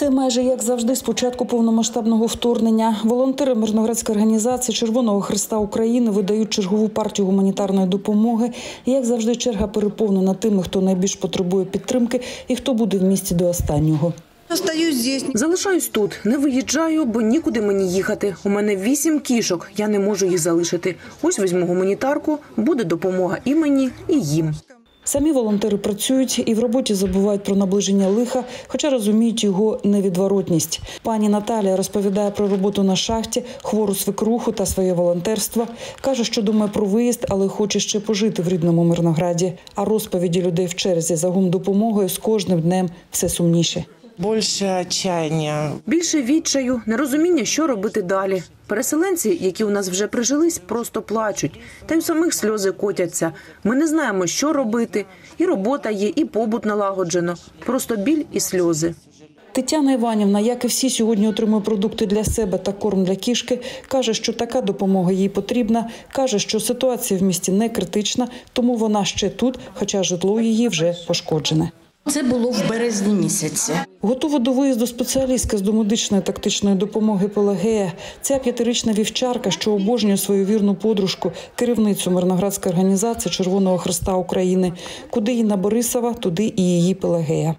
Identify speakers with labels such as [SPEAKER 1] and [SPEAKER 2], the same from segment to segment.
[SPEAKER 1] Все майже як завжди з початку повномасштабного вторгнення. Волонтери Мирноградської організації Червоного Хреста України видають чергову партію гуманітарної допомоги. І, як завжди, черга переповнена тими, хто найбільш потребує підтримки і хто буде в місті до останнього.
[SPEAKER 2] Залишаюсь тут, не виїжджаю, бо нікуди мені їхати. У мене 8 кішок, я не можу їх залишити. Ось візьму гуманітарку, буде допомога і мені, і їм.
[SPEAKER 1] Самі волонтери працюють і в роботі забувають про наближення лиха, хоча розуміють його невідворотність. Пані Наталія розповідає про роботу на шахті, хвору свекруху та своє волонтерство. Каже, що думає про виїзд, але хоче ще пожити в рідному Мирнограді. А розповіді людей в черзі за гумдопомогою з кожним днем все сумніше.
[SPEAKER 3] Більше отчаяння.
[SPEAKER 2] Більше відчаю, нерозуміння, що робити далі. Переселенці, які у нас вже прижились, просто плачуть. Та й у самих сльози котяться. Ми не знаємо, що робити. І робота є, і побут налагоджено. Просто біль і сльози.
[SPEAKER 1] Тетяна Іванівна, як і всі, сьогодні отримує продукти для себе та корм для кішки. Каже, що така допомога їй потрібна. Каже, що ситуація в місті не критична, тому вона ще тут, хоча житло її вже пошкоджене.
[SPEAKER 4] Це було в березні місяці.
[SPEAKER 1] Готова до виїзду спеціалістка з домедичної тактичної допомоги Пелагея. Ця 5-річна вівчарка, що обожнює свою вірну подружку, керівницю Мирноградської організації Червоного Хреста України. Куди Інна Борисова, туди і її Пелагея.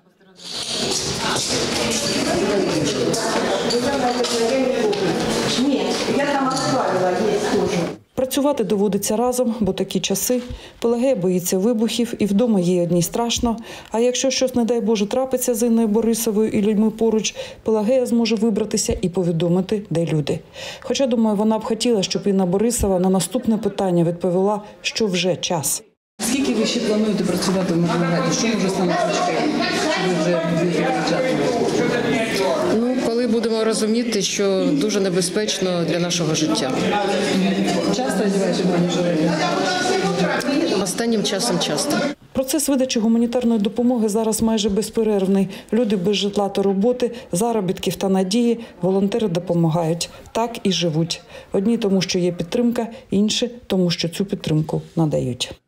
[SPEAKER 1] Працювати доводиться разом, бо такі часи. Пелагея боїться вибухів, і вдома їй одній страшно. А якщо щось, не дай Боже, трапиться з Інною Борисовою і людьми поруч, Пелагея зможе вибратися і повідомити, де люди. Хоча, думаю, вона б хотіла, щоб Інна Борисова на наступне питання відповіла, що вже час.
[SPEAKER 5] Скільки ви ще плануєте працювати в Мирнограді? Що може стане чекати? Ви вже будете приїжджати?
[SPEAKER 6] Коли будемо розуміти, що дуже небезпечно для нашого життя.
[SPEAKER 5] Часто одягаєте бронежилети?
[SPEAKER 6] Останнім часом часто.
[SPEAKER 1] Процес видачі гуманітарної допомоги зараз майже безперервний. Люди без житла та роботи, заробітків та надії, волонтери допомагають. Так і живуть. Одні тому, що є підтримка, інші тому, що цю підтримку надають.